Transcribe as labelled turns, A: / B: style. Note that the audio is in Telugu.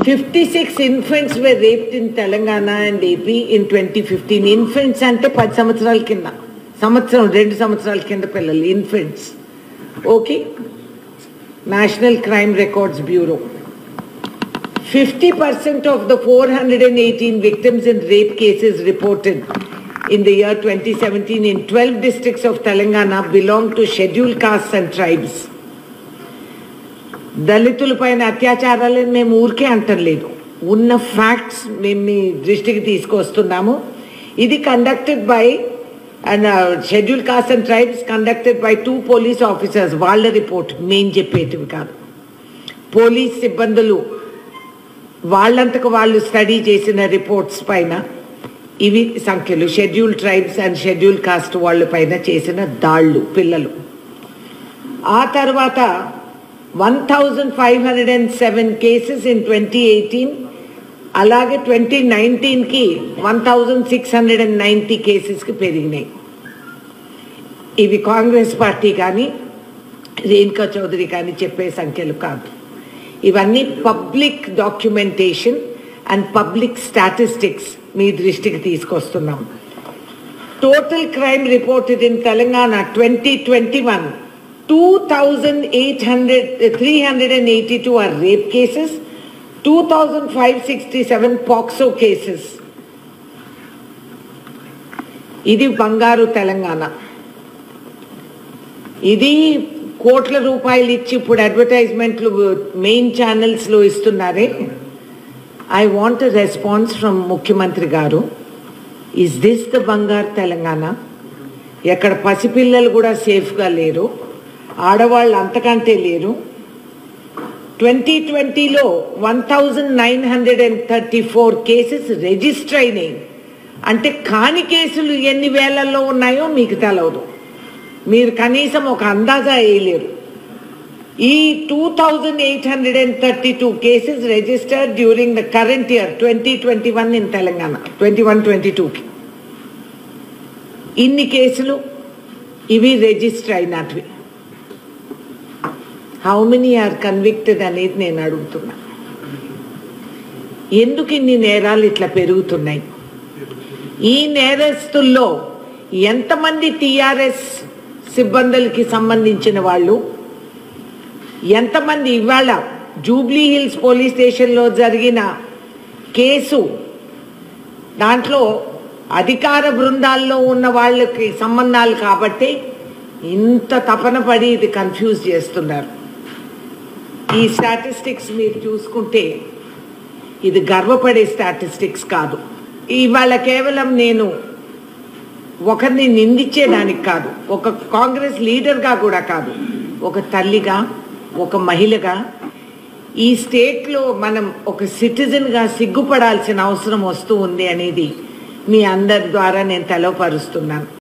A: 56 infants were raped in Telangana and AP in 2015. Infants ante 10 సంవత్సరాల కింద సంవత్సరం 2 సంవత్సరాల కింద పిల్లలు infants. Okay. National Crime Records Bureau. 50% of the 418 victims in rape cases reported in the year 2017 in 12 districts of Telangana belong to scheduled castes and tribes. దళితులపైన అత్యాచారాలను మేము ఊరికే అంటలేదు, ఉన్న ఫ్యాక్ట్స్ మేము మీ దృష్టికి తీసుకొస్తున్నాము. ఇది conducted by and schedule caste and tribes conducted by 2 police officers. వాళ్ళ రిపోర్ట్ మేము చెప్పేటివి కాదు. పోలీస్ సిబ్బందులు వాళ్ళంతకు వాళ్ళు స్టడీ చేసిన రిపోర్ట్స్ పైన ఇవి సంఖ్యలు. Schedule tribes and schedule caste వాళ్ళ పైన చేసిన దాళ్ళు పిల్లలు. ఆ తర్వాత 1507 కేసెస్ ఇన్ 2018, అలాగే 2019కి 1690 కేసెస్కి పెరిగినాయి. ఇవి కాంగ్రెస్ పార్టీ కానీ రేణుకా చౌదరి కానీ చెప్పే సంఖ్యలు కాదు. ఇవన్నీ public documentation and public statistics మీ దృష్టికి తీసుకొస్తున్నాం. Total crime reported in Telangana 2021, 382 are rape cases, 2567 POXO cases. ఇది బంగారు తెలంగాణ. ఇది కోట్ల రూపాయలు ఇచ్చి ఇప్పుడు అడ్వర్టైజ్మెంట్లు మెయిన్ ఛానల్స్లో ఇస్తున్నారే. I want a response from ముఖ్యమంత్రి గారు. ఈజ్ దిస్ ద బంగారు తెలంగాణ? ఎక్కడ పసిపిల్లలు కూడా సేఫ్గా లేరు, ఆడవాళ్ళు అంతకంటే లేరు. 2020లో 1934 కేసెస్ రిజిస్టర్ అయినాయి. అంటే కాని కేసులు ఎన్ని వేలల్లో ఉన్నాయో మీకు తెలవదు, మీరు కనీసం ఒక అందాజా వేయలేరు. ఈ 2832 cases registered during the current year 2021 in Telangana. 21-22కి ఇన్ని కేసులు ఇవి రిజిస్టర్ అయినవి. హౌ మెనీ ఆర్ కన్విక్టెడ్ అనేది నేను అడుగుతున్నా. ఎందుకు ఇన్ని నేరాలు ఇట్లా పెరుగుతున్నాయి? ఈ నేరస్తుల్లో ఎంతమంది టీఆర్ఎస్ సిబ్బందులకి సంబంధించిన వాళ్ళు, ఎంతమంది ఇవాళ జూబ్లీ హిల్స్ పోలీస్ స్టేషన్లో జరిగిన కేసు దాంట్లో అధికార బృందాల్లో ఉన్న వాళ్ళకి సంబంధాలు కాబట్టి ఇంత తపన పడి ఇది కన్ఫ్యూజ్ చేస్తున్నారు. ఈ స్టాటిస్టిక్స్ మీరు చూసుకుంటే ఇది గర్వపడే స్టాటిస్టిక్స్ కాదు. ఇవాళ కేవలం నేను ఒకరిని నిందించేదానికి కాదు, ఒక కాంగ్రెస్ లీడర్గా కూడా కాదు, ఒక తల్లిగా, ఒక మహిళగా ఈ స్టేట్లో మనం ఒక సిటిజన్గా సిగ్గుపడాల్సిన అవసరం వస్తూ ఉంది అనేది మీ అందరి ద్వారా నేను తెలవపరుస్తున్నాను.